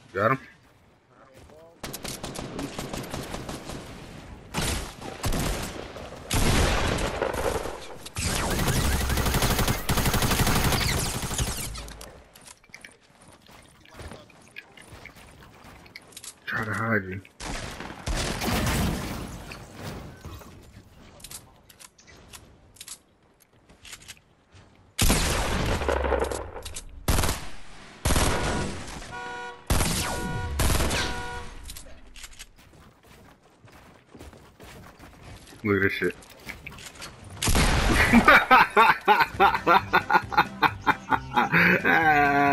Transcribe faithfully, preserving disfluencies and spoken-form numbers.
Got him. Try to hide you. Look at this shit. Ah.